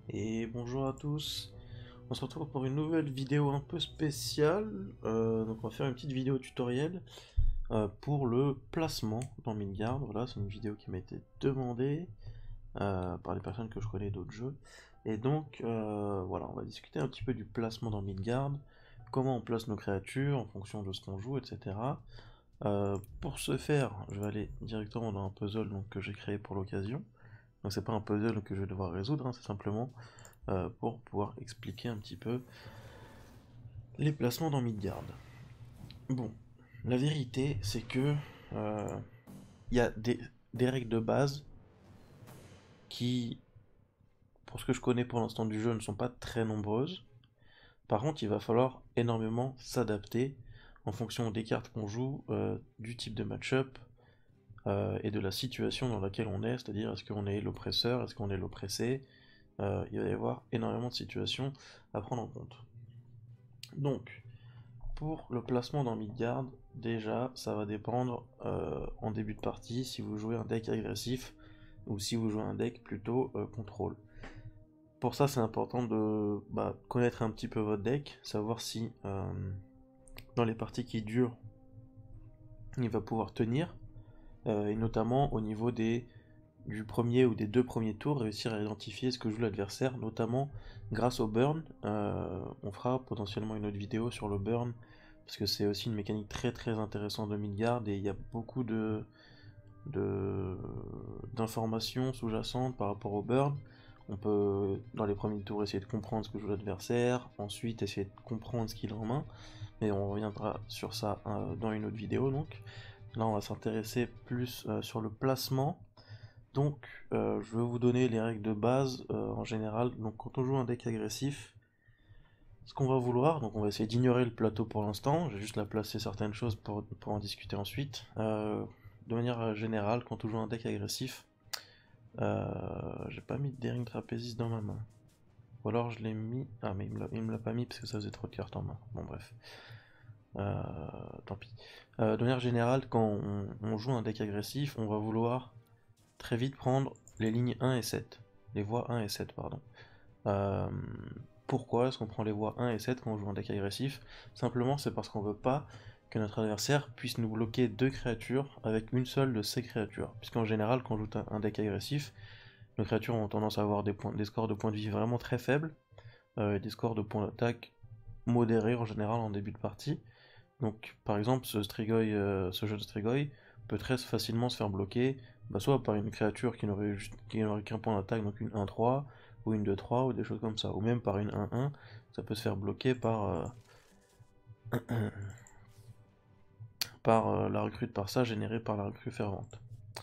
Et bonjour à tous, on se retrouve pour une nouvelle vidéo un peu spéciale. Donc on va faire une petite vidéo tutoriel pour le placement dans Midgard. Voilà, c'est une vidéo qui m'a été demandée par des personnes que je connais d'autres jeux. Et donc voilà, on va discuter un petit peu du placement dans Midgard, comment on place nos créatures en fonction de ce qu'on joue, etc. Pour ce faire, je vais aller directement dans un puzzle donc, que j'ai créé pour l'occasion. Donc c'est pas un puzzle que je vais devoir résoudre, hein, c'est simplement pour pouvoir expliquer un petit peu les placements dans Midgard. Bon, la vérité, c'est que il y a des règles de base qui, pour ce que je connais pour l'instant du jeu, ne sont pas très nombreuses. Par contre, il va falloir énormément s'adapter en fonction des cartes qu'on joue, du type de match-up et de la situation dans laquelle on est, c'est-à-dire est-ce qu'on est l'oppresseur, est-ce qu'on est l'oppressé. Il va y avoir énormément de situations à prendre en compte. Donc, pour le placement dans Midgard, déjà, ça va dépendre en début de partie si vous jouez un deck agressif ou si vous jouez un deck plutôt contrôle. Pour ça, c'est important de connaître un petit peu votre deck, savoir si dans les parties qui durent, il va pouvoir tenir, et notamment au niveau du premier ou des deux premiers tours, réussir à identifier ce que joue l'adversaire, notamment grâce au burn. On fera potentiellement une autre vidéo sur le burn, parce que c'est aussi une mécanique très très intéressante de Midgard, et il y a beaucoup d'informations sous-jacentes par rapport au burn. On peut, dans les premiers tours, essayer de comprendre ce que joue l'adversaire, ensuite essayer de comprendre ce qu'il a en main, mais on reviendra sur ça dans une autre vidéo donc. Là, on va s'intéresser plus sur le placement. Donc, je vais vous donner les règles de base en général. Donc, quand on joue un deck agressif, ce qu'on va vouloir, donc on va essayer d'ignorer le plateau pour l'instant. Je vais juste la placer certaines choses pour en discuter ensuite. De manière générale, quand on joue un deck agressif, j'ai pas mis de Daring Trapéziste dans ma main. Ou alors je l'ai mis. Ah, mais il me l'a pas mis parce que ça faisait trop de cartes en main. Bon, bref. Tant pis. De manière générale, quand on joue un deck agressif, on va vouloir très vite prendre les lignes 1 et 7. Les voies 1 et 7, pardon. Euh, Pourquoi est-ce qu'on prend les voies 1 et 7 quand on joue un deck agressif? Simplement, c'est parce qu'on veut pas que notre adversaire puisse nous bloquer deux créatures avec une seule de ces créatures. Puisqu'en général, quand on joue un deck agressif, nos créatures ont tendance à avoir des scores de points de vie vraiment très faibles, et des scores de points d'attaque modérés en général en début de partie. Donc, par exemple, ce jeu de Strigoi peut très facilement se faire bloquer, soit par une créature qui n'aurait qu'un point d'attaque, donc une 1-3, ou une 2-3, ou des choses comme ça, ou même par une 1-1, ça peut se faire bloquer par la recrue de Parsa générée par la recrue fervente.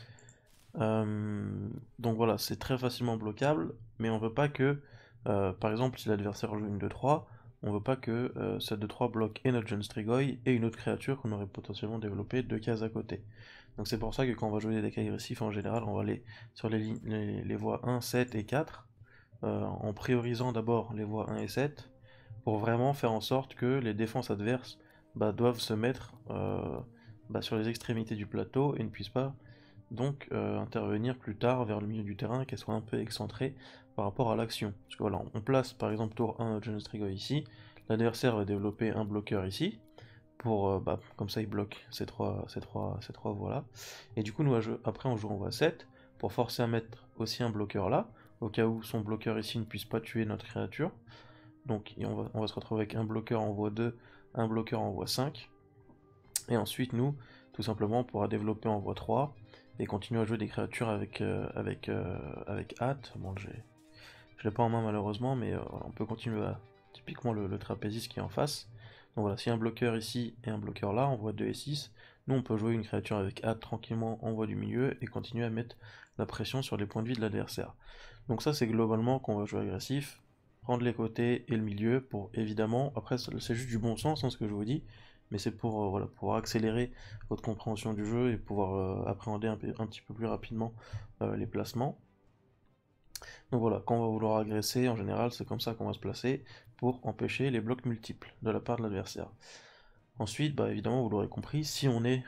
Donc voilà, c'est très facilement bloquable, mais on veut pas que, par exemple, si l'adversaire joue une 2-3, on veut pas que cette 2-3 bloque et notre jeune Strigoi et une autre créature qu'on aurait potentiellement développée deux cases à côté. Donc c'est pour ça que quand on va jouer des decks agressifs, en général, on va aller sur les voies 1, 7 et 4, en priorisant d'abord les voies 1 et 7, pour vraiment faire en sorte que les défenses adverses doivent se mettre sur les extrémités du plateau et ne puissent pas donc intervenir plus tard vers le milieu du terrain, qu'elle soit un peu excentrée par rapport à l'action. Parce que voilà, on place par exemple tour 1 John Strigo ici, l'adversaire va développer un bloqueur ici, pour comme ça il bloque ces trois voies-là. Et du coup, nous après on joue en voie 7, pour forcer à mettre aussi un bloqueur là, au cas où son bloqueur ici ne puisse pas tuer notre créature. Donc on va se retrouver avec un bloqueur en voie 2, un bloqueur en voie 5. Et ensuite, nous, tout simplement, on pourra développer en voie 3 et continuer à jouer des créatures avec hâte. Bon, je l'ai pas en main malheureusement, mais on peut continuer à. Typiquement le trapéziste qui est en face. Donc voilà, s'il y a un bloqueur ici et un bloqueur là, en voie 2 et 6, nous on peut jouer une créature avec hâte tranquillement en voie du milieu et continuer à mettre la pression sur les points de vie de l'adversaire. Donc ça c'est globalement qu'on va jouer agressif, prendre les côtés et le milieu pour évidemment, après c'est juste du bon sens ce que je vous dis, mais c'est pour voilà, pouvoir accélérer votre compréhension du jeu et pouvoir appréhender un petit peu plus rapidement les placements. Donc voilà, quand on va vouloir agresser, en général, c'est comme ça qu'on va se placer pour empêcher les blocs multiples de la part de l'adversaire. Ensuite, évidemment, vous l'aurez compris, si on est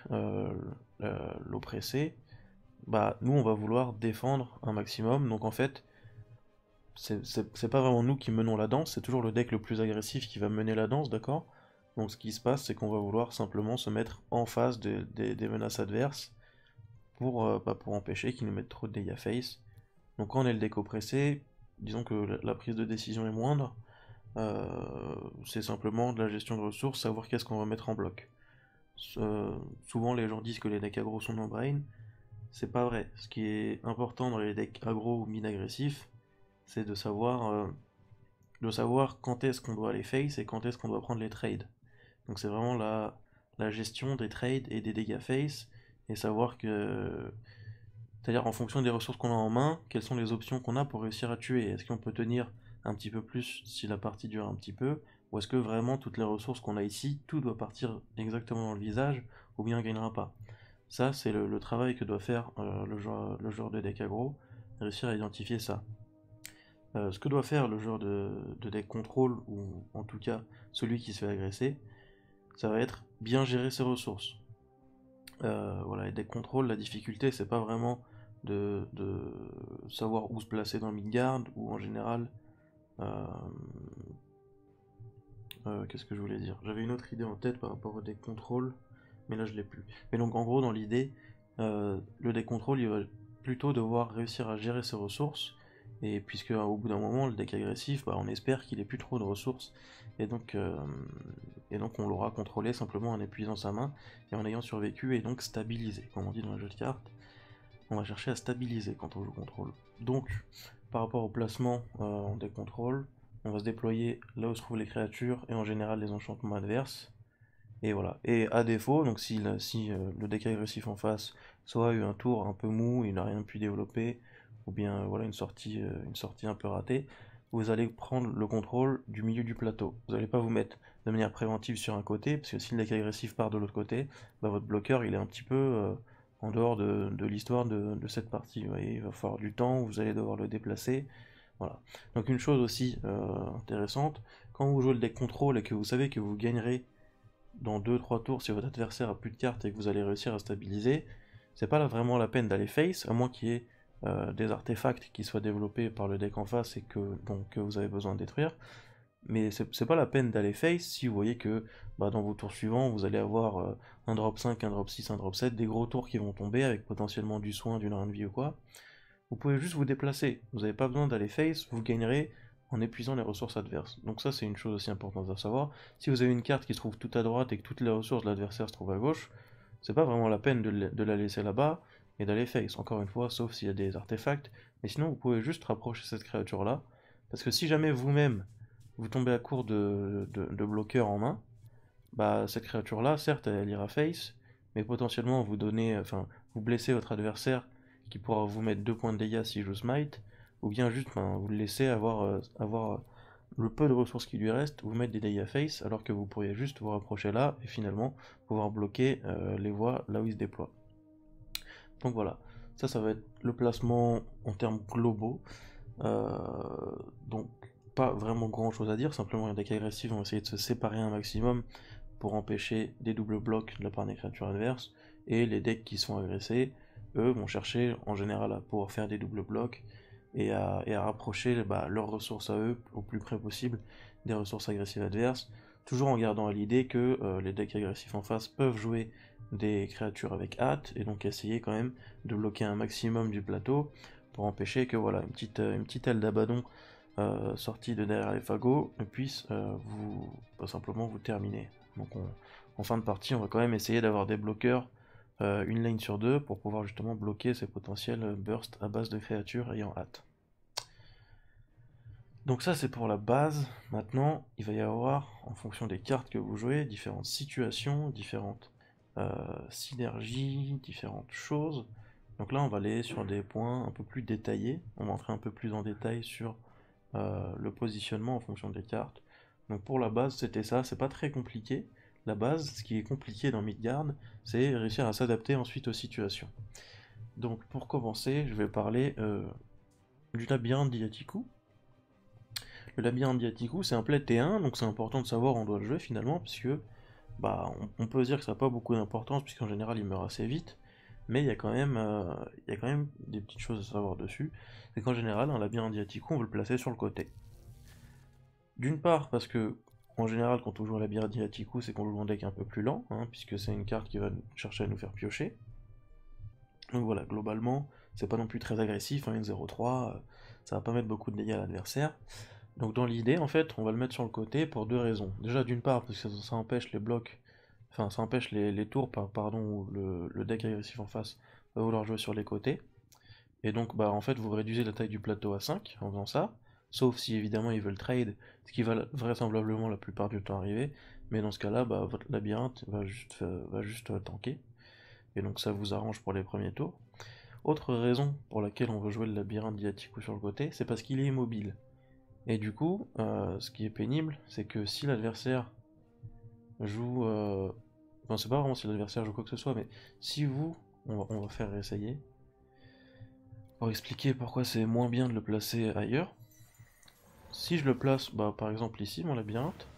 l'oppressé, nous on va vouloir défendre un maximum. Donc en fait, c'est pas vraiment nous qui menons la danse, c'est toujours le deck le plus agressif qui va mener la danse, d'accord? Donc ce qui se passe, c'est qu'on va vouloir simplement se mettre en face des menaces adverses pour empêcher qu'ils nous mettent trop de dégâts face. Donc quand on est le deck oppressé, disons que la prise de décision est moindre, c'est simplement de la gestion de ressources, savoir qu'est-ce qu'on va mettre en bloc. Souvent les gens disent que les decks aggro sont no-brain, c'est pas vrai. Ce qui est important dans les decks aggro ou mid-agressifs, c'est de savoir quand est-ce qu'on doit aller face et quand est-ce qu'on doit prendre les trades. Donc c'est vraiment la gestion des trades et des dégâts face, et savoir que... C'est-à-dire en fonction des ressources qu'on a en main, quelles sont les options qu'on a pour réussir à tuer. Est-ce qu'on peut tenir un petit peu plus si la partie dure un petit peu, ou est-ce que vraiment toutes les ressources qu'on a ici, tout doit partir exactement dans le visage, ou bien on gagnera pas. Ça, c'est le travail que doit faire le joueur de deck aggro, réussir à identifier ça. Ce que doit faire le joueur de deck contrôle, ou en tout cas celui qui se fait agresser, ça va être bien gérer ses ressources. Voilà, les decks contrôle, la difficulté, c'est pas vraiment de savoir où se placer dans le midgard, ou en général... qu'est-ce que je voulais dire? J'avais une autre idée en tête par rapport au deck contrôle, mais là je l'ai plus. Mais donc en gros, dans l'idée, le deck contrôle, il va plutôt devoir réussir à gérer ses ressources, et puisque au bout d'un moment, le deck agressif, bah, on espère qu'il ait plus trop de ressources, et donc on l'aura contrôlé simplement en épuisant sa main, et en ayant survécu, et donc stabilisé, comme on dit dans le jeu de cartes. On va chercher à stabiliser quand on joue contrôle. Donc, par rapport au placement en deck contrôle, on va se déployer là où se trouvent les créatures, et en général les enchantements adverses. Et voilà. Et à défaut, donc si le deck agressif en face soit a eu un tour un peu mou, il n'a rien pu développer, ou bien voilà une sortie un peu ratée, vous allez prendre le contrôle du milieu du plateau. Vous n'allez pas vous mettre de manière préventive sur un côté, parce que si le deck agressif part de l'autre côté, bah, votre bloqueur il est un petit peu en dehors de l'histoire de cette partie. Vous voyez, il va falloir du temps, vous allez devoir le déplacer. Voilà. Donc une chose aussi intéressante, quand vous jouez le deck contrôle et que vous savez que vous gagnerez dans 2-3 tours si votre adversaire a plus de cartes et que vous allez réussir à stabiliser, c'est pas vraiment la peine d'aller face, à moins qu'il y ait des artefacts qui soient développés par le deck en face et que vous avez besoin de détruire. Mais c'est pas la peine d'aller face si vous voyez que bah, dans vos tours suivants, vous allez avoir un drop 5, un drop 6, un drop 7, des gros tours qui vont tomber avec potentiellement du soin, d'une rein de vie ou quoi. Vous pouvez juste vous déplacer, vous n'avez pas besoin d'aller face, vous gagnerez en épuisant les ressources adverses. Donc ça c'est une chose aussi importante à savoir. Si vous avez une carte qui se trouve tout à droite et que toutes les ressources de l'adversaire se trouvent à gauche, c'est pas vraiment la peine de la laisser là-bas et d'aller face, encore une fois, sauf s'il y a des artefacts. Mais sinon vous pouvez juste rapprocher cette créature là, parce que si jamais vous-même vous tombez à court de bloqueurs en main, bah cette créature là, certes elle ira face, mais potentiellement vous blessez votre adversaire qui pourra vous mettre 2 points de dégâts si je smite, ou bien juste vous le laissez avoir le peu de ressources qui lui reste, vous mettre des dégâts face, alors que vous pourriez juste vous rapprocher là, et finalement pouvoir bloquer les voies là où il se déploie. Donc voilà, ça va être le placement en termes globaux. Donc pas vraiment grand chose à dire, simplement les decks agressifs vont essayer de se séparer un maximum pour empêcher des doubles blocs de la part des créatures adverses, et les decks qui sont agressés, eux, vont chercher en général à pouvoir faire des doubles blocs et à rapprocher leurs ressources à eux au plus près possible des ressources agressives adverses, toujours en gardant à l'idée que les decks agressifs en face peuvent jouer des créatures avec hâte, et donc essayer quand même de bloquer un maximum du plateau pour empêcher que voilà une petite aile d'Abaddon sortie de derrière les fagots puisse simplement vous terminer. Donc en fin de partie, on va quand même essayer d'avoir des bloqueurs une lane sur deux pour pouvoir justement bloquer ces potentiels bursts à base de créatures ayant hâte. Donc ça c'est pour la base. Maintenant, il va y avoir, en fonction des cartes que vous jouez, différentes situations, différentes synergies, différentes choses. Donc là on va aller sur des points un peu plus détaillés. On va entrer un peu plus en détail sur le positionnement en fonction des cartes. Donc pour la base c'était ça, c'est pas très compliqué. La base, ce qui est compliqué dans Midgard, c'est réussir à s'adapter ensuite aux situations. Donc pour commencer, je vais parler du labyrinthe d'Yatiku. Le labyrinthe d'Yatiku, c'est un play T1, donc c'est important de savoir où on doit le jouer finalement, puisque on peut se dire que ça n'a pas beaucoup d'importance, puisqu'en général il meurt assez vite, mais il y a quand même des petites choses à savoir dessus. C'est qu'en général, un labyrinthe Diatico, on veut le placer sur le côté. D'une part, parce que, en général, quand on joue un labyrinthe Diatico, c'est qu'on joue un deck un peu plus lent, hein, puisque c'est une carte qui va chercher à nous faire piocher. Donc voilà, globalement, c'est pas non plus très agressif, hein, une 0-3, ça va pas mettre beaucoup de dégâts à l'adversaire. Donc dans l'idée, en fait, on va le mettre sur le côté pour deux raisons. Déjà, d'une part, parce que ça empêche les blocs, enfin, ça empêche les tours, pardon, où le deck agressif en face va vouloir jouer sur les côtés. Et donc, bah, en fait, vous réduisez la taille du plateau à 5 en faisant ça, sauf si évidemment ils veulent trade, ce qui va vraisemblablement la plupart du temps arriver. Mais dans ce cas-là, bah, votre labyrinthe va juste tanker. Et donc ça vous arrange pour les premiers tours. Autre raison pour laquelle on veut jouer le labyrinthe Diatico sur le côté, c'est parce qu'il est immobile. Et du coup, ce qui est pénible, c'est que si l'adversaire joue... Enfin, c'est pas vraiment si l'adversaire joue quoi que ce soit, mais si vous... On va faire réessayer. Pour expliquer pourquoi c'est moins bien de le placer ailleurs. Si je le place, bah, par exemple ici, mon labyrinthe,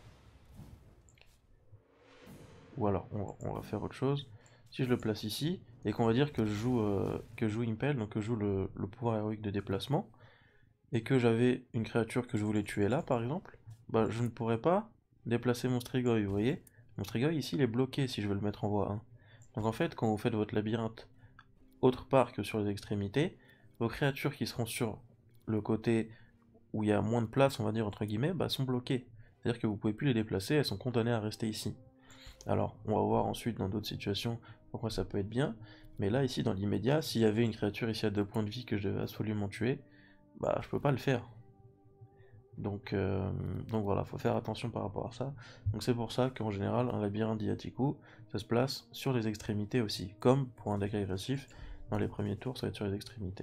ou alors on va faire autre chose. Si je le place ici, et qu'on va dire que je joue Impel, donc que je joue le pouvoir héroïque de déplacement, et que j'avais une créature que je voulais tuer là, par exemple, bah, je ne pourrais pas déplacer mon Strigoi, vous voyez? Mon Strigoi ici, il est bloqué si je veux le mettre en voie 1. Donc en fait, quand vous faites votre labyrinthe autre part que sur les extrémités, vos créatures qui seront sur le côté où il y a moins de place, on va dire entre guillemets, bah, sont bloquées. C'est-à-dire que vous pouvez plus les déplacer, elles sont condamnées à rester ici. Alors, on va voir ensuite dans d'autres situations pourquoi ça peut être bien, mais là, ici, dans l'immédiat, s'il y avait une créature ici à 2 points de vie que je devais absolument tuer, bah, je peux pas le faire. Donc, donc voilà, faut faire attention par rapport à ça. Donc c'est pour ça qu'en général, un labyrinthe Diatico, ça se place sur les extrémités aussi. Comme pour un deck agressif, dans les premiers tours, ça va être sur les extrémités.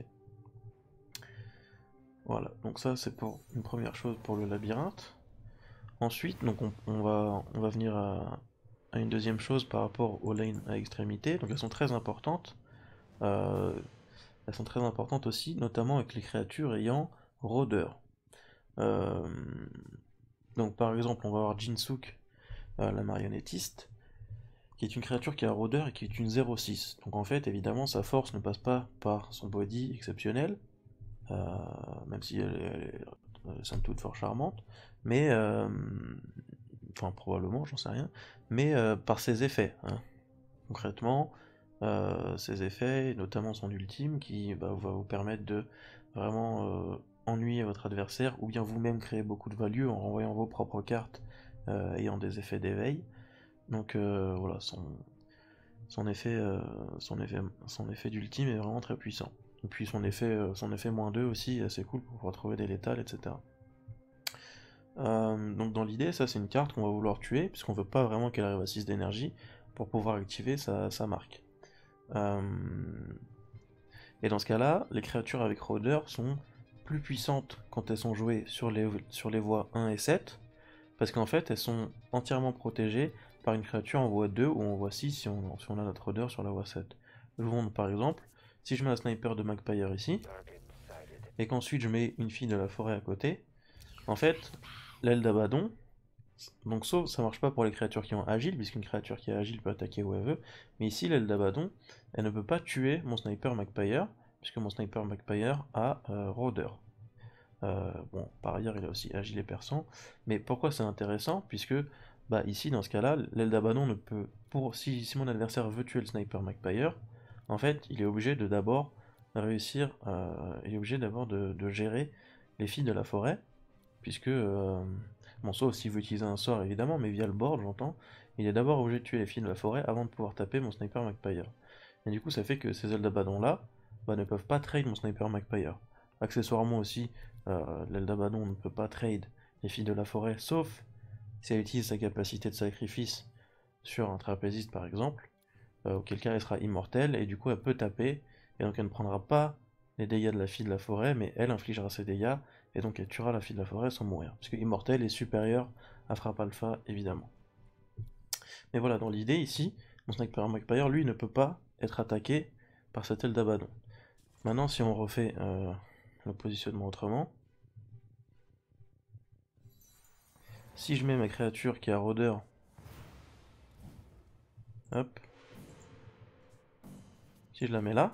Voilà, donc ça c'est pour une première chose pour le labyrinthe. Ensuite, donc on va venir à une deuxième chose par rapport aux lanes à extrémité. Donc elles sont très importantes. Euh, elles sont très importantes aussi, notamment avec les créatures ayant rôdeur. Euh, donc par exemple, on va avoir Jinsuk, la marionnettiste, qui est une créature qui a rôdeur et qui est une 0-6. Donc en fait, évidemment, sa force ne passe pas par son body exceptionnel, euh, même si elle est somme toute fort charmante, mais enfin probablement, j'en sais rien, mais par ses effets, hein. Concrètement, ses effets, notamment son ultime, qui va vous permettre de vraiment ennuyer votre adversaire, ou bien vous-même créer beaucoup de value en renvoyant vos propres cartes ayant des effets d'éveil. Donc voilà, son effet, son effet d'ultime est vraiment très puissant. Et puis son effet -2 aussi, assez cool pour pouvoir trouver des létales, etc. Donc dans l'idée, ça c'est une carte qu'on va vouloir tuer, puisqu'on veut pas vraiment qu'elle arrive à 6 d'énergie, pour pouvoir activer sa marque. Euh, et dans ce cas-là, les créatures avec rôdeur sont plus puissantes quand elles sont jouées sur les voies 1 et 7, parce qu'en fait elles sont entièrement protégées par une créature en voie 2 ou en voie 6 si on a notre rôdeur sur la voie 7. Je vous montre par exemple, si je mets un sniper de Magpire ici, et qu'ensuite je mets une fille de la forêt à côté, en fait, l'aile d'Abaddon, donc sauf ça marche pas pour les créatures qui ont agile, puisqu'une créature qui est agile peut attaquer où elle veut, mais ici l'aile d'Abaddon, elle ne peut pas tuer mon sniper Magpire, puisque mon sniper Magpire a rôdeur. Bon, par ailleurs il a aussi agile et perçant, mais pourquoi c'est intéressant? Puisque bah ici dans ce cas-là, l'aile d'Abaddon ne peut, si mon adversaire veut tuer le sniper Magpire, en fait il est obligé de d'abord réussir, il est obligé d'abord de gérer les filles de la forêt, puisque, bon, sauf s'il veut utiliser un sort évidemment, mais via le board, j'entends, il est d'abord obligé de tuer les filles de la forêt avant de pouvoir taper mon sniper Magpire. Et du coup, ça fait que ces ailes d'Abaddon là bah, ne peuvent pas trade mon sniper Magpire. Accessoirement aussi, l'aile d'Abaddon ne peut pas trade les filles de la forêt, sauf si elle utilise sa capacité de sacrifice sur un trapéziste par exemple, auquel cas elle sera immortelle, et du coup elle peut taper, et donc elle ne prendra pas les dégâts de la fille de la forêt, mais elle infligera ses dégâts, et donc elle tuera la fille de la forêt sans mourir, puisque immortelle est supérieure à frappe alpha, évidemment. Mais voilà, dans l'idée ici, mon Sniper Magpire, lui, ne peut pas être attaqué par cette aile d'Abaddon. Maintenant, si on refait le positionnement autrement, si je mets ma créature qui a rôdeur, hop, Si je la mets là,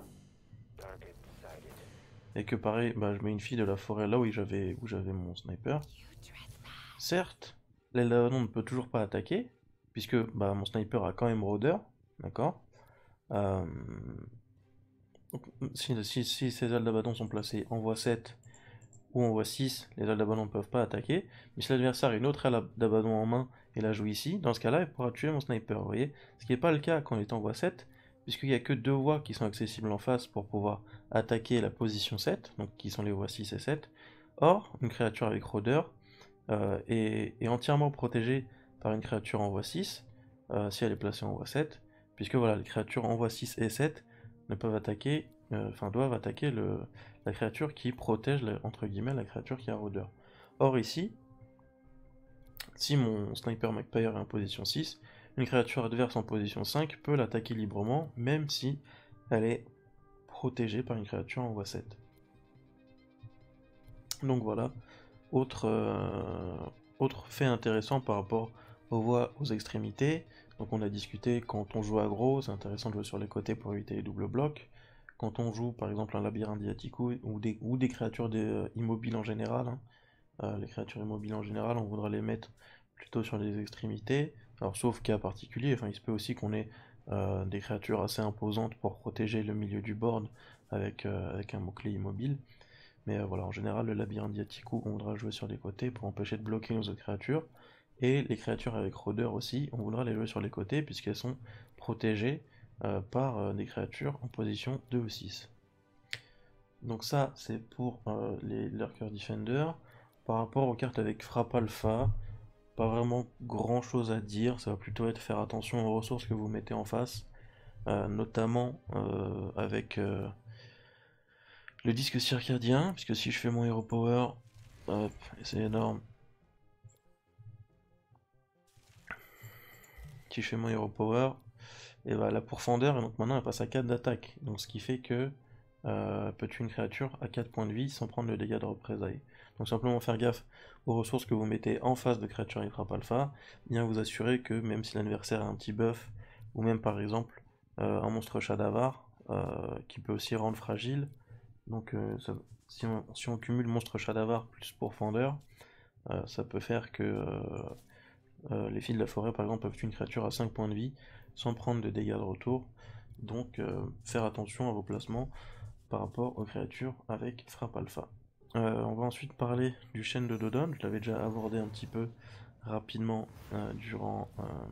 et que pareil, bah, je mets une fille de la forêt là où j'avais mon sniper, certes, l'aile d'abaddon ne peut toujours pas attaquer, puisque bah, mon sniper a quand même rôdeur, d'accord. Euh, donc, si ces ailes d'abaddon sont placées en voie 7 ou en voie 6, les ailes d'abaddon ne peuvent pas attaquer, mais si l'adversaire a une autre aile d'abaddon en main et la joue ici, dans ce cas-là, il pourra tuer mon sniper, vous voyez. Ce qui n'est pas le cas quand il est en voie 7, puisqu'il n'y a que deux voies qui sont accessibles en face pour pouvoir attaquer la position 7, donc qui sont les voies 6 et 7. Or, une créature avec rôdeur est entièrement protégée par une créature en voie 6, si elle est placée en voie 7, puisque voilà, les créatures en voie 6 et 7 ne peuvent attaquer, doivent attaquer la créature qui protège, entre guillemets, la créature qui a rôdeur. Or ici, si mon Sniper Magpire est en position 6, une créature adverse en position 5 peut l'attaquer librement, même si elle est protégée par une créature en voie 7. Donc voilà, autre fait intéressant par rapport aux voies aux extrémités. Donc on a discuté, quand on joue aggro, c'est intéressant de jouer sur les côtés pour éviter les doubles blocs. Quand on joue par exemple un labyrinthe diatico ou des créatures immobiles en général, hein, les créatures immobiles en général, on voudra les mettre plutôt sur les extrémités. Alors sauf cas particulier, enfin il se peut aussi qu'on ait des créatures assez imposantes pour protéger le milieu du board avec un mot-clé immobile. Mais voilà, en général, le labyrinthe diatico, on voudra jouer sur les côtés pour empêcher de bloquer nos autres créatures. Et les créatures avec rôdeur aussi, on voudra les jouer sur les côtés puisqu'elles sont protégées par des créatures en position 2 ou 6. Donc ça, c'est pour les Lurker Defender. Par rapport aux cartes avec frappe alpha, pas vraiment grand chose à dire, ça va plutôt être faire attention aux ressources que vous mettez en face, notamment avec le disque circadien, puisque si je fais mon Hero Power, hop, c'est énorme. Si je fais mon Hero Power, et bah la pourfendeur, et donc maintenant elle passe à 4 d'attaque, donc ce qui fait que peut tuer une créature à 4 points de vie sans prendre le dégât de représailles. Donc simplement faire gaffe aux ressources que vous mettez en face de créatures avec frappe alpha, bien vous assurer que même si l'adversaire a un petit buff, ou même par exemple un monstre Shadavar, qui peut aussi rendre fragile, donc si on cumule monstre Shadavar plus pourfendeur, ça peut faire que les filles de la forêt par exemple peuvent tuer une créature à 5 points de vie sans prendre de dégâts de retour. Donc faire attention à vos placements par rapport aux créatures avec frappe alpha. On va ensuite parler du chêne de Dodon, je l'avais déjà abordé un petit peu rapidement durant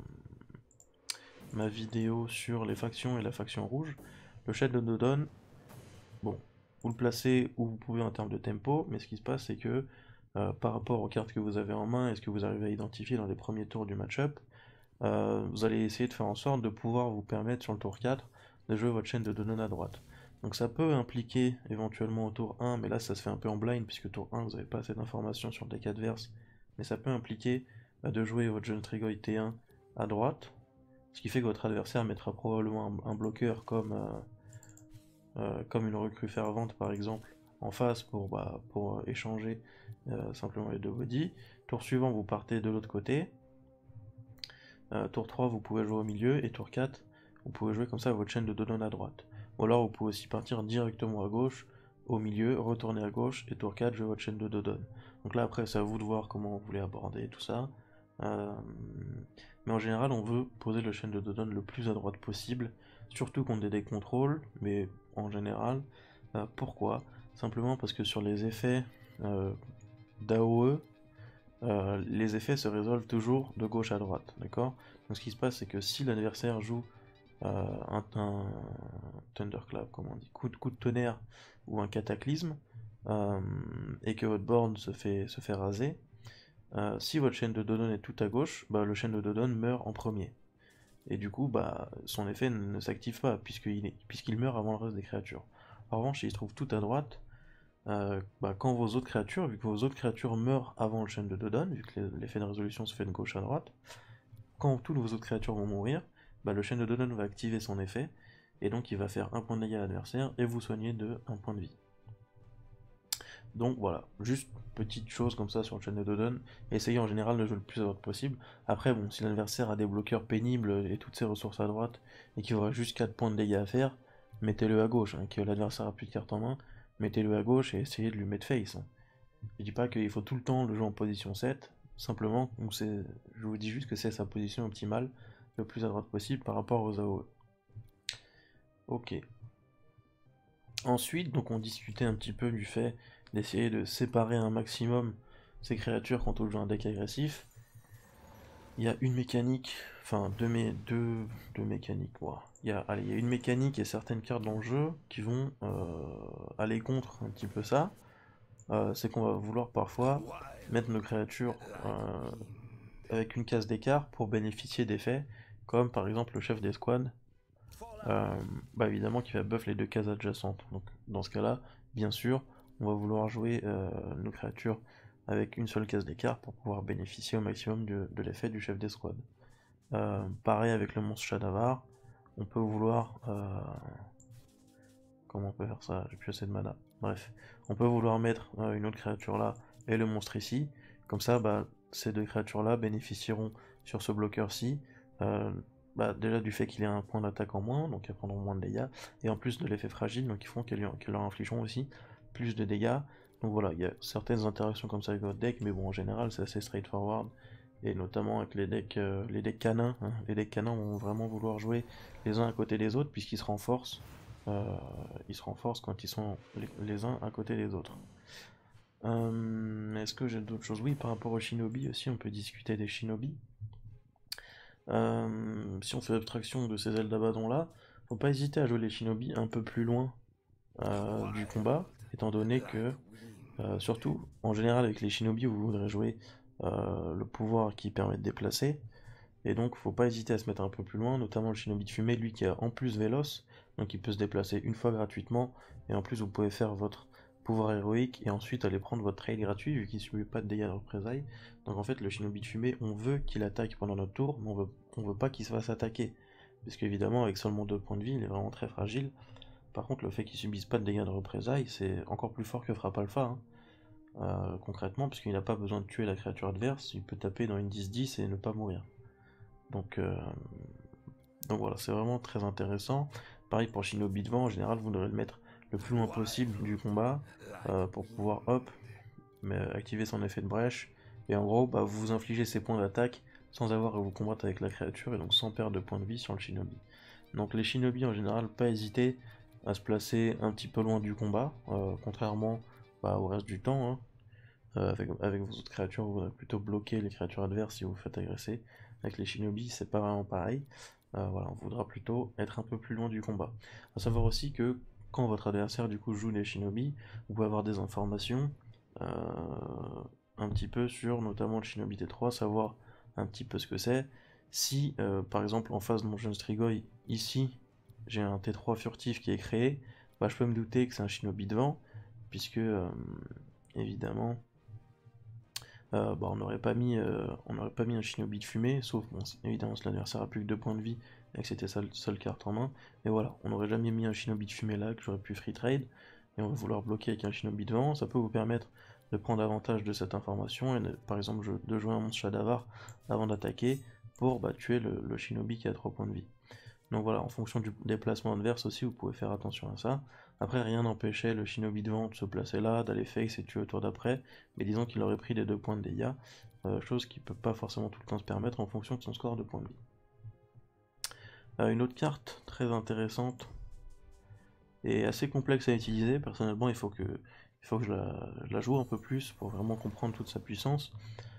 ma vidéo sur les factions et la faction rouge. Le chêne de Dodon, bon, vous le placez où vous pouvez en termes de tempo, mais ce qui se passe c'est que par rapport aux cartes que vous avez en main et ce que vous arrivez à identifier dans les premiers tours du match-up, vous allez essayer de faire en sorte de pouvoir vous permettre sur le tour 4 de jouer votre chaîne de Dodon à droite. Donc ça peut impliquer éventuellement au tour 1, mais là ça se fait un peu en blind puisque tour 1 vous n'avez pas assez d'informations sur le deck adverse, mais ça peut impliquer de jouer votre jeune Strigoi T1 à droite, ce qui fait que votre adversaire mettra probablement un bloqueur comme une recrue fervente par exemple en face pour échanger simplement les deux bodies. Tour suivant vous partez de l'autre côté. Tour 3 vous pouvez jouer au milieu et tour 4 vous pouvez jouer comme ça votre chaîne de Dodon à droite. Ou alors vous pouvez aussi partir directement à gauche, au milieu, retourner à gauche et tour 4 jouer votre chaîne de Dodon. Donc là après c'est à vous de voir comment vous voulez aborder tout ça. Mais en général on veut poser le chaîne de Dodon le plus à droite possible, surtout contre des decks contrôle, mais en général. Pourquoi? Simplement parce que sur les effets d'AOE, les effets se résolvent toujours de gauche à droite, d'accord? Donc ce qui se passe c'est que si l'adversaire joue un Thunderclap, comme on dit, coup de tonnerre ou un cataclysme, et que votre board se fait raser, si votre chaîne de Dodon est tout à gauche, le chaîne de Dodon meurt en premier. Et du coup, son effet ne s'active pas, puisqu'il meurt avant le reste des créatures. En revanche, s'il se trouve tout à droite, quand vu que vos autres créatures meurent avant le chaîne de Dodon, vu que l'effet de résolution se fait de gauche à droite, quand toutes vos autres créatures vont mourir, le chaîne de Dodon va activer son effet, et donc il va faire un point de dégâts à l'adversaire, et vous soigner de 1 point de vie. Donc voilà, juste petite chose comme ça sur le chaîne de Dodon, essayez en général de jouer le plus à droite possible. Après bon, si l'adversaire a des bloqueurs pénibles et toutes ses ressources à droite, et qu'il aura juste 4 points de dégâts à faire, mettez-le à gauche, hein, que l'adversaire a plus de cartes en main, mettez-le à gauche et essayez de lui mettre face. Hein. Je dis pas qu'il faut tout le temps le jouer en position 7, simplement, je vous dis juste que c'est sa position optimale, le plus à droite possible par rapport aux AOE. Ok. Ensuite, donc on discutait un petit peu du fait d'essayer de séparer un maximum ces créatures quand on joue un deck agressif. Il y a une mécanique, enfin deux mécaniques. Wow. Il y a une mécanique et certaines cartes dans le jeu qui vont aller contre un petit peu ça. C'est qu'on va vouloir parfois mettre nos créatures avec une case d'écart pour bénéficier d'effets, comme par exemple le chef d'escouade, bah évidemment qui va buff les deux cases adjacentes. Donc dans ce cas-là, bien sûr, on va vouloir jouer nos créatures avec une seule case d'écart pour pouvoir bénéficier au maximum de l'effet du chef d'escouade. Pareil avec le monstre Shadavar, on peut vouloir... comment on peut faire ça? J'ai plus assez de mana. Bref, on peut vouloir mettre une autre créature là et le monstre ici. Comme ça, bah, ces deux créatures là bénéficieront sur ce bloqueur-ci. Bah, déjà du fait qu'il ait un point d'attaque en moins, donc elles prendront moins de dégâts, et en plus de l'effet fragile, donc ils font qu'elles leur infligeront aussi plus de dégâts. Donc voilà, il y a certaines interactions comme ça avec votre deck, mais bon, en général, c'est assez straightforward, et notamment avec les decks canins. Hein. Les decks canins vont vraiment vouloir jouer les uns à côté des autres, puisqu'ils se renforcent. Ils se renforcent quand ils sont les uns à côté des autres. Est-ce que j'ai d'autres choses? Oui, par rapport aux shinobi aussi, on peut discuter des shinobi. Si on fait abstraction de ces ailes d'Abaddon là, faut pas hésiter à jouer les shinobi un peu plus loin du combat, étant donné que, surtout, en général avec les shinobi, vous voudrez jouer le pouvoir qui permet de déplacer, et donc faut pas hésiter à se mettre un peu plus loin, notamment le shinobi de fumée, lui qui a en plus véloce, donc il peut se déplacer une fois gratuitement, et en plus vous pouvez faire votre pouvoir héroïque et ensuite aller prendre votre trade gratuit vu qu'il ne subit pas de dégâts de représailles. Donc en fait le shinobi de fumée, on veut qu'il attaque pendant notre tour, mais on veut pas qu'il se fasse attaquer. Parce qu'évidemment avec seulement 2 points de vie, il est vraiment très fragile. Par contre le fait qu'il subisse pas de dégâts de représailles, c'est encore plus fort que Frappe Alpha. Hein. Concrètement, parce qu'il n'a pas besoin de tuer la créature adverse, il peut taper dans une 10-10 et ne pas mourir. Donc, voilà, c'est vraiment très intéressant. Pareil pour Shinobi de vent, en général vous devrez le mettre le plus loin possible du combat pour pouvoir hop, mais activer son effet de brèche. Et en gros, bah, vous infligez ses points d'attaque sans avoir à vous combattre avec la créature et donc sans perdre de points de vie sur le Shinobi. Donc les Shinobi en général, pas hésiter à se placer un petit peu loin du combat, contrairement au reste du temps. Hein. Avec vos autres créatures, vous voudrez plutôt bloquer les créatures adverses si vous vous faites agresser. Avec les shinobi, c'est pas vraiment pareil. Voilà, on voudra plutôt être un peu plus loin du combat. A savoir aussi que quand votre adversaire du coup joue les shinobi, vous pouvez avoir des informations un petit peu sur notamment le shinobi T3, savoir un petit peu ce que c'est. Si par exemple en face de mon jeune Strigoi, ici j'ai un T3 furtif qui est créé, bah, je peux me douter que c'est un shinobi de vent, puisque évidemment on n'aurait pas mis un shinobi de fumée, sauf bon, évidemment si l'adversaire a plus que 2 points de vie et que c'était sa seule carte en main. Mais voilà, on n'aurait jamais mis un shinobi de fumée là que j'aurais pu free trade, et on va vouloir bloquer avec un shinobi de vent. Ça peut vous permettre de prendre avantage de cette information et par exemple de jouer un monstre Shadavar avant d'attaquer pour tuer le shinobi qui a 3 points de vie. Donc voilà, en fonction du déplacement adverse aussi, vous pouvez faire attention à ça. Après, rien n'empêchait le shinobi devant de se placer là, d'aller face et tuer au tour d'après, mais disons qu'il aurait pris les 2 points de dégâts, chose qu'il peut pas forcément tout le temps se permettre en fonction de son score de points de vie. Une autre carte très intéressante et assez complexe à utiliser, personnellement il faut que je la joue un peu plus pour vraiment comprendre toute sa puissance.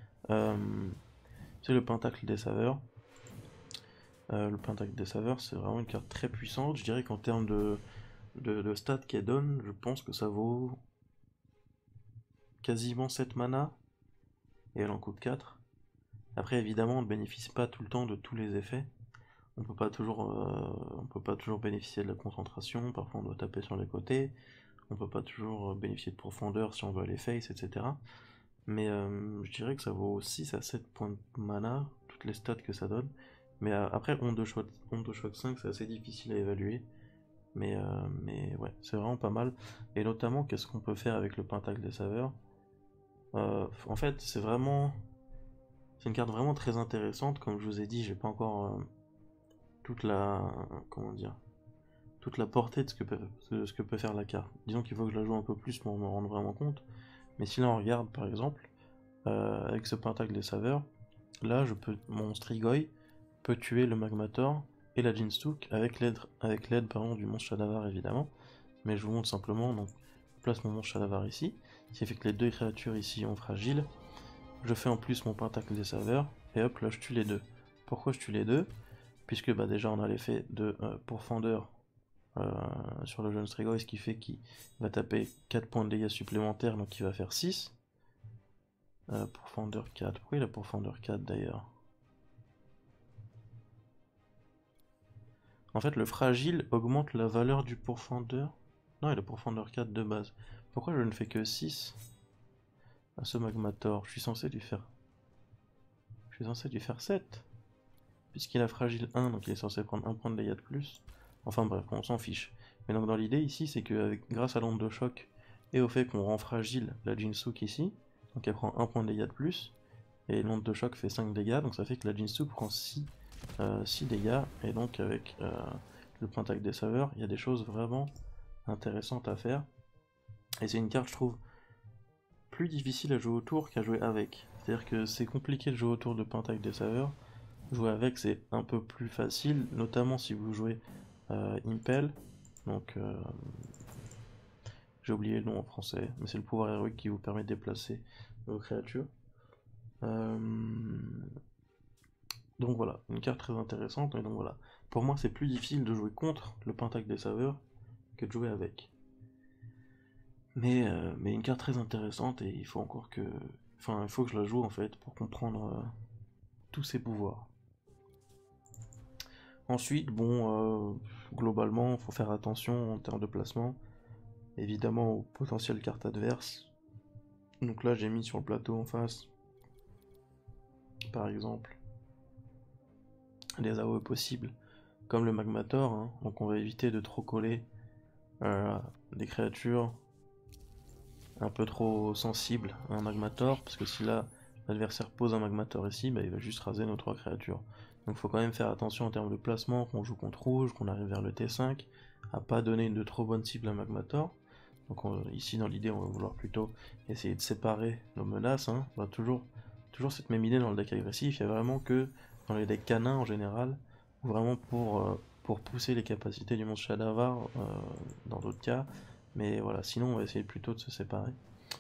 C'est le Pentacle des Saveurs. Le Pentacle des Saveurs, c'est vraiment une carte très puissante. Je dirais qu'en termes de stats qu'elle donne, je pense que ça vaut quasiment 7 mana, et elle en coûte 4. Après, évidemment, on ne bénéficie pas tout le temps de tous les effets. On peut pas toujours bénéficier de la concentration, parfois on doit taper sur les côtés, on peut pas toujours bénéficier de profondeur si on veut aller face, etc. Mais je dirais que ça vaut 6 à 7 points de mana, toutes les stats que ça donne. Mais après, Onde de Choc 5, c'est assez difficile à évaluer. Mais ouais, c'est vraiment pas mal. Et notamment, qu'est-ce qu'on peut faire avec le Pentacle des Saveurs? En fait, c'est une carte vraiment très intéressante. Comme je vous ai dit, j'ai pas encore toute la... comment dire? toute la portée de ce que peut faire la carte. Disons qu'il faut que je la joue un peu plus pour me rendre vraiment compte. Mais si là on regarde par exemple, avec ce pentacle des saveurs, là mon Strigoi peut tuer le Magmator et la Jinstook avec l'aide du monstre Shadavar évidemment. Mais je vous montre simplement, donc je place mon monstre Shadavar ici, ce qui fait que les deux créatures ici ont fragile. Je fais en plus mon pentacle des saveurs, et hop là je tue les deux. Pourquoi je tue les deux? Puisque bah, déjà on a l'effet de pourfendeur sur le jeune Strigoi, ce qui fait qu'il va taper 4 points de dégâts supplémentaires, donc il va faire 6. Pourfendeur 4, pourquoi il a pourfendeur 4 d'ailleurs? En fait le fragile augmente la valeur du pourfendeur. Non, il a pourfendeur 4 de base. Pourquoi je ne fais que 6 à ce Magmator? Je suis censé lui faire 7. Puisqu'il a fragile 1, donc il est censé prendre 1 point de dégâts de plus. Enfin bref, on s'en fiche. Mais donc dans l'idée ici, c'est que grâce à l'onde de choc et au fait qu'on rend fragile la Jinstook ici, donc elle prend 1 point de dégâts de plus, et l'onde de choc fait 5 dégâts, donc ça fait que la Jinstook prend 6 dégâts, et donc avec le pentacle des saveurs, il y a des choses vraiment intéressantes à faire. Et c'est une carte, je trouve, plus difficile à jouer autour qu'à jouer avec. C'est-à-dire que c'est compliqué de jouer autour de pentacle des saveurs. Jouer avec c'est un peu plus facile, notamment si vous jouez Impel, donc j'ai oublié le nom en français, mais c'est le pouvoir héroïque qui vous permet de déplacer vos créatures. Donc voilà, une carte très intéressante, mais donc voilà. Pour moi c'est plus difficile de jouer contre le pentacle des saveurs que de jouer avec. Mais une carte très intéressante, et il faut encore que... Enfin, il faut que je la joue en fait pour comprendre tous ses pouvoirs. Ensuite, bon, globalement, il faut faire attention en termes de placement, évidemment aux potentielles cartes adverses. Donc là, j'ai mis sur le plateau en face, par exemple, des AOE possibles, comme le Magmator, hein. Donc on va éviter de trop coller des créatures un peu trop sensibles à un Magmator, parce que si là, l'adversaire pose un Magmator ici, bah, il va juste raser nos 3 créatures. Donc faut quand même faire attention en termes de placement, qu'on joue contre rouge, qu'on arrive vers le T5, à pas donner de trop bonnes cibles à Magmator. Donc ici dans l'idée on va vouloir plutôt essayer de séparer nos menaces, hein. On va toujours cette même idée dans le deck agressif, il y a vraiment que dans les decks canins en général, vraiment pour pousser les capacités du monstre Shadavar dans d'autres cas, mais voilà, sinon on va essayer plutôt de se séparer.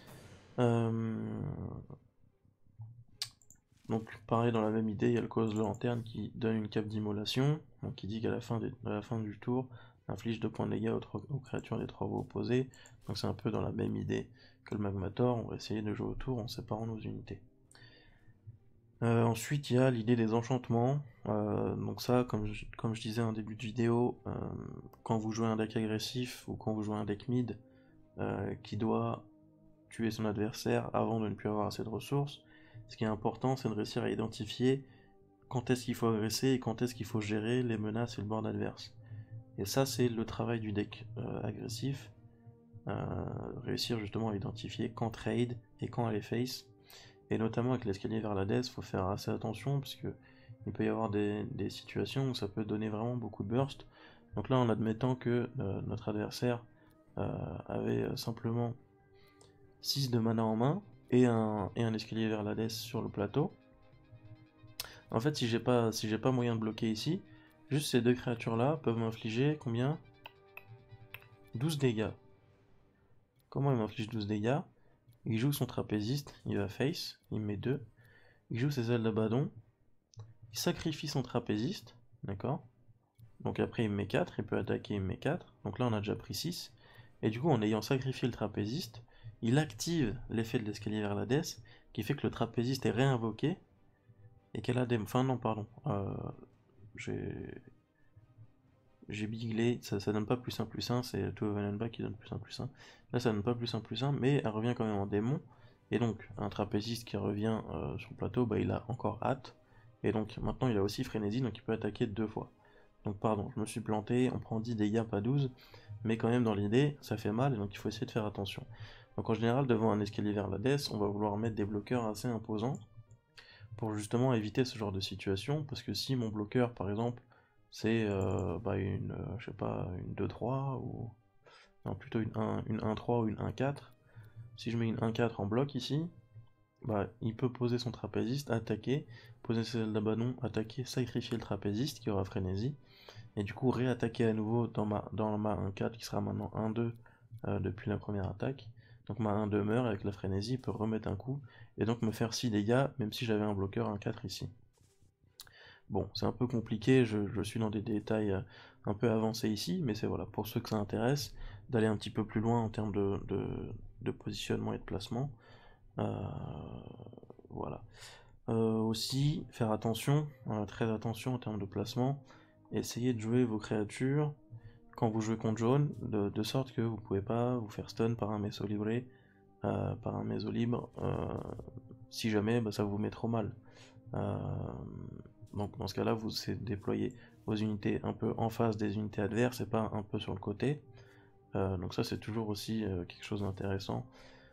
Donc pareil dans la même idée, il y a le cause de lanterne qui donne une cape d'immolation, donc qui dit qu'à la fin du tour, inflige 2 points de dégâts aux créatures des 3 voies opposées. Donc c'est un peu dans la même idée que le Magmator, on va essayer de jouer autour en séparant nos unités. Ensuite il y a l'idée des enchantements, donc ça comme je disais en début de vidéo, quand vous jouez un deck agressif ou quand vous jouez un deck mid qui doit tuer son adversaire avant de ne plus avoir assez de ressources, ce qui est important, c'est de réussir à identifier quand est-ce qu'il faut agresser et quand est-ce qu'il faut gérer les menaces et le board adverse. Et ça, c'est le travail du deck agressif. Réussir justement à identifier quand trade et quand aller face. Et notamment avec l'escalier vers la death, il faut faire assez attention parce que il peut y avoir des situations où ça peut donner vraiment beaucoup de burst. Donc là, en admettant que notre adversaire avait simplement 6 de mana en main, et un escalier vers la death sur le plateau. En fait, si j'ai pas moyen de bloquer ici, juste ces 2 créatures là peuvent m'infliger combien? 12 dégâts. Comment il m'inflige 12 dégâts? Il joue son trapéziste, il va face, il met 2. Il joue ses ailes d'Abaddon, il sacrifie son trapéziste, d'accord? Donc après il met 4, il peut attaquer, il met 4. Donc là on a déjà pris 6. Et du coup en ayant sacrifié le trapéziste, il active l'effet de l'escalier vers la death, qui fait que le trapéziste est réinvoqué, et qu'elle a des... Enfin non, pardon. J'ai biglé, ça donne pas plus 1/+1, c'est To Vanenba qui donne plus 1/+1. Là ça donne pas plus 1/+1, mais elle revient quand même en démon. Et donc un trapéziste qui revient sur le plateau, bah, il a encore hâte. Et donc maintenant il a aussi frénésie, donc il peut attaquer 2 fois. Donc pardon, je me suis planté, on prend 10 dégâts, pas 12. Mais quand même dans l'idée, ça fait mal, et donc il faut essayer de faire attention. Donc en général, devant un escalier vers la death, on va vouloir mettre des bloqueurs assez imposants pour justement éviter ce genre de situation, parce que si mon bloqueur, par exemple, c'est je sais pas, une 2-3 ou non, plutôt une 1-3 ou une 1-4. Si je mets une 1-4 en bloc ici, bah, il peut poser son trapéziste, attaquer, poser ses ailes d'abanon, attaquer, sacrifier le trapéziste qui aura frénésie, et du coup réattaquer à nouveau dans ma 1-4 qui sera maintenant 1-2 depuis la première attaque. Donc ma 1-2 meurt avec la frénésie, il peut remettre un coup, et donc me faire 6 dégâts, même si j'avais un bloqueur 1-4 ici. Bon, c'est un peu compliqué, je suis dans des détails un peu avancés ici, mais c'est voilà, pour ceux que ça intéresse, d'aller un petit peu plus loin en termes de positionnement et de placement. Euh, voilà. Aussi, faire attention, très attention en termes de placement. Essayez de jouer vos créatures quand vous jouez contre jaune, de sorte que vous pouvez pas vous faire stun par un meso libre, par un meso libre, si jamais bah, ça vous met trop mal. Euh, donc dans ce cas-là, vous déployez vos unités un peu en face des unités adverses et pas un peu sur le côté. Donc ça c'est toujours aussi quelque chose d'intéressant.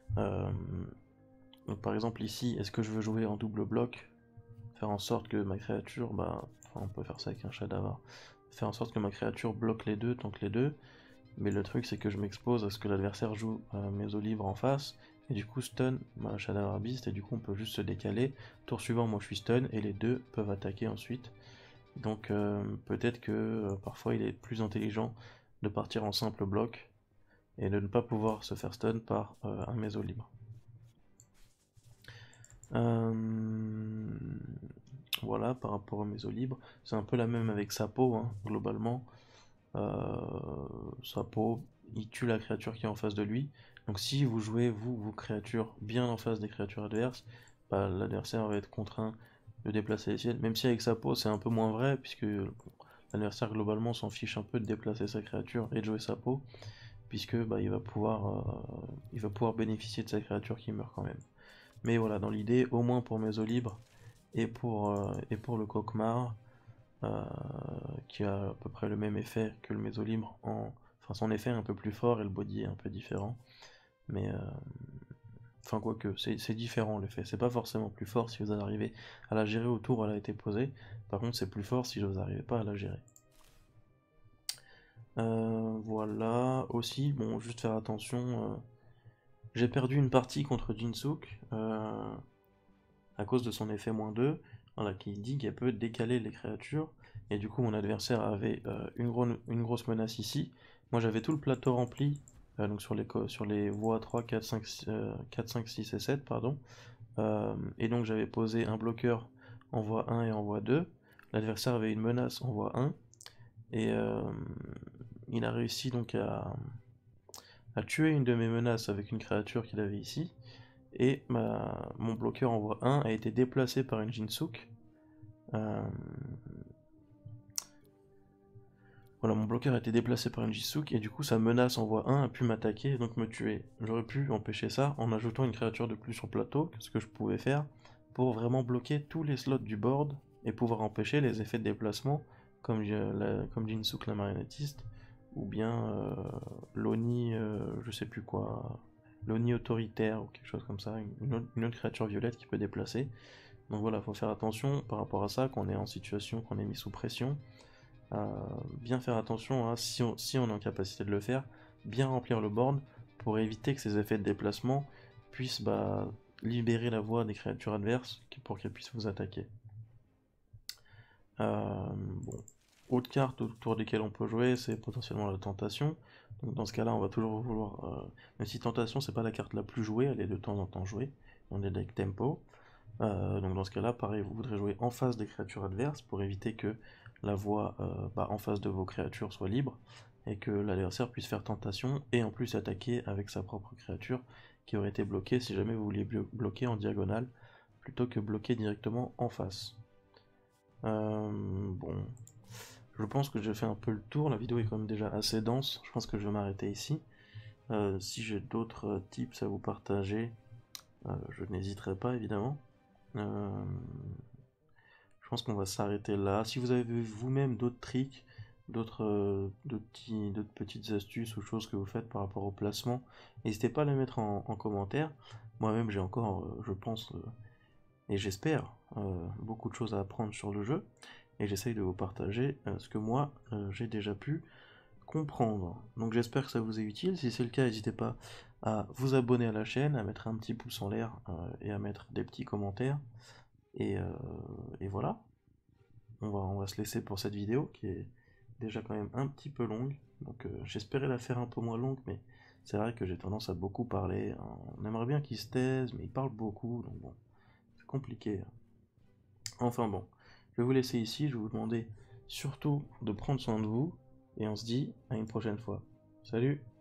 Donc par exemple ici, est-ce que je veux jouer en double bloc, faire en sorte que ma créature, bah, enfin, on peut faire ça avec un Shadavar, faire en sorte que ma créature bloque les deux, tank les deux, mais le truc c'est que je m'expose à ce que l'adversaire joue mes eaux libres en face, et du coup stun ma Shadavar Beast, et du coup on peut juste se décaler, tour suivant moi je suis stun, et les deux peuvent attaquer ensuite. Donc peut-être que parfois il est plus intelligent de partir en simple bloc, et de ne pas pouvoir se faire stun par un meso libre. Voilà, par rapport au meso libre, c'est un peu la même avec Sapo, hein, globalement. Sapo, il tue la créature qui est en face de lui. Donc si vous jouez, vos créatures, bien en face des créatures adverses, bah, l'adversaire va être contraint de déplacer les siennes. Même si avec Sapo, c'est un peu moins vrai, puisque l'adversaire, globalement, s'en fiche un peu de déplacer sa créature et de jouer Sapo, puisque bah, il va pouvoir bénéficier de sa créature qui meurt quand même. Mais voilà, dans l'idée, au moins pour mes eaux libres et pour le Kokmar, euh, qui a à peu près le même effet que le Meso libre, enfin son effet est un peu plus fort et le body est un peu différent. Mais enfin quoique, c'est différent l'effet. C'est pas forcément plus fort si vous arrivez à la gérer au tour où elle a été posée. Par contre, c'est plus fort si vous n'arrivez pas à la gérer. Voilà, aussi, bon, juste faire attention. J'ai perdu une partie contre Jinsuk à cause de son effet -2, voilà, qui dit qu'elle peut décaler les créatures. Et du coup, mon adversaire avait une grosse menace ici. Moi, j'avais tout le plateau rempli, donc sur les voies 3, 4, 5, 4, 5, 6 et 7, pardon. Et donc, j'avais posé un bloqueur en voie 1 et en voie 2. L'adversaire avait une menace en voie 1. Et il a réussi donc à tuer une de mes menaces avec une créature qu'il avait ici. Et mon bloqueur en voie 1 a été déplacé par une Jinsuk. Voilà, mon bloqueur a été déplacé par une Jinsuk et du coup sa menace en voie 1 a pu m'attaquer et donc me tuer. J'aurais pu empêcher ça en ajoutant une créature de plus sur plateau, ce que je pouvais faire, pour vraiment bloquer tous les slots du board et pouvoir empêcher les effets de déplacement comme Jinsuk la marionnettiste, ou bien l'Oni, je sais plus quoi, l'Oni autoritaire ou quelque chose comme ça, une autre créature violette qui peut déplacer. Donc voilà, faut faire attention par rapport à ça quand on est en situation, qu'on est mis sous pression. Bien faire attention, hein, si on est en capacité de le faire, bien remplir le board pour éviter que ces effets de déplacement puissent libérer la voie des créatures adverses pour qu'elles puissent vous attaquer. Bon. Autre carte autour desquelles on peut jouer, c'est potentiellement la tentation. Donc dans ce cas-là, on va toujours vouloir. Même si tentation, c'est pas la carte la plus jouée, elle est de temps en temps jouée dans des decks tempo. Donc dans ce cas-là, pareil, vous voudrez jouer en face des créatures adverses pour éviter que la voie en face de vos créatures soit libre et que l'adversaire puisse faire tentation et en plus attaquer avec sa propre créature qui aurait été bloquée si jamais vous vouliez bloquer en diagonale plutôt que bloquer directement en face. Bon, je pense que j'ai fait un peu le tour, la vidéo est quand même déjà assez dense, je pense que je vais m'arrêter ici. Si j'ai d'autres tips à vous partager, je n'hésiterai pas évidemment. Je pense qu'on va s'arrêter là. Si vous avez vous-même d'autres tricks, d'autres petites astuces ou choses que vous faites par rapport au placement, n'hésitez pas à les mettre en commentaire. Moi-même, j'ai encore, je pense, et j'espère, beaucoup de choses à apprendre sur le jeu. et j'essaye de vous partager ce que moi j'ai déjà pu comprendre. Donc j'espère que ça vous est utile. Si c'est le cas, n'hésitez pas à vous abonner à la chaîne, à mettre un petit pouce en l'air et à mettre des petits commentaires. Et, euh, et voilà, on va se laisser pour cette vidéo qui est déjà quand même un petit peu longue. Donc j'espérais la faire un peu moins longue, mais c'est vrai que j'ai tendance à beaucoup parler. On aimerait bien qu'il se taise, mais il parle beaucoup, donc bon, c'est compliqué. Enfin bon, je vais vous laisser ici, je vais vous demander surtout de prendre soin de vous, et on se dit à une prochaine fois. Salut!